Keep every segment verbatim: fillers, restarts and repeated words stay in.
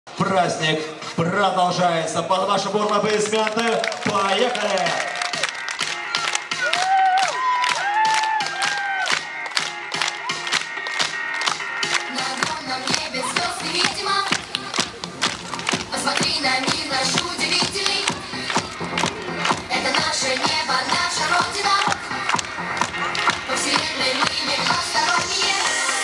Праздник продолжается. Под ваши бурные аплодисменты. Поехали! На огромном небе звезд невидимо. Посмотри на мир наш удивительный. Это наше небо, наша Родина. По вселенной мы не посторонние.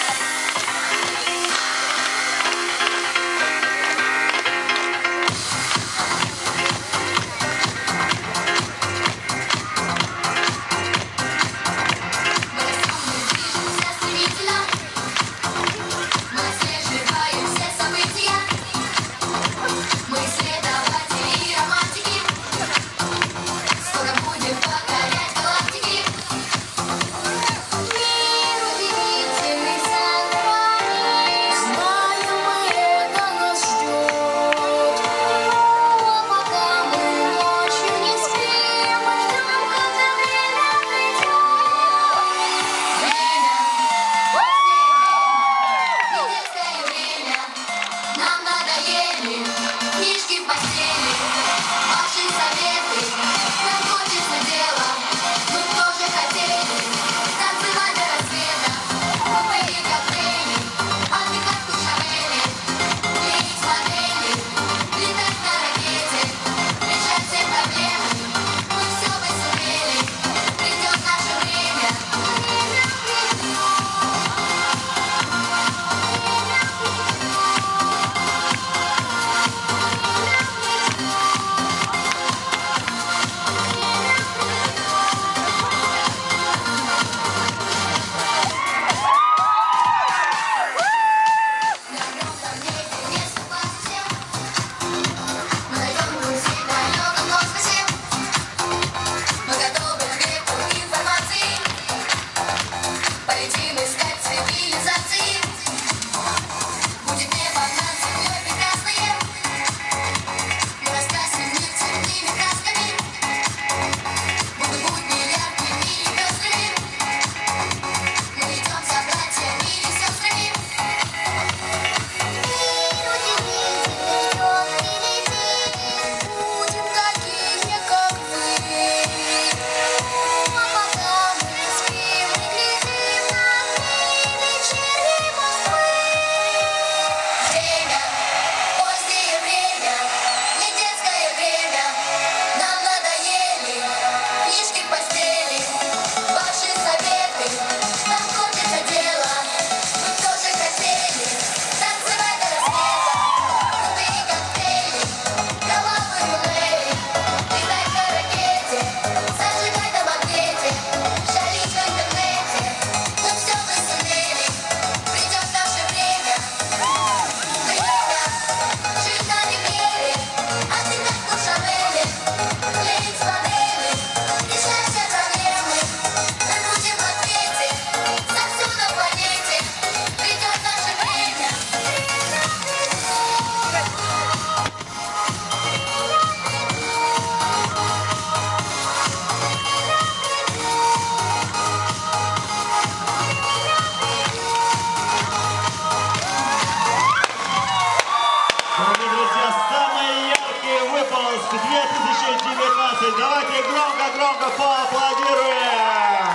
Давайте громко-громко поаплодируем!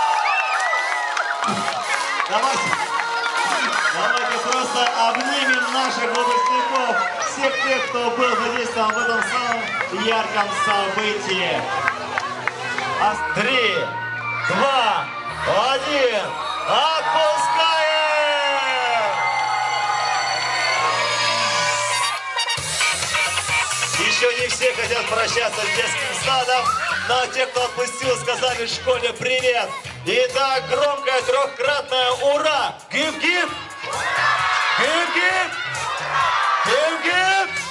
Давайте, давайте просто обнимем наших выпускников, всех тех, кто был задействован в этом самом ярком событии. Три, два, один, отпускаем! Еще не все хотят прощаться с детским садом, но те, кто отпустил, сказали в школе привет. Итак, громкое трехкратное ура! Гиб-гиб! Гиб-гиб! Гиб-гиб!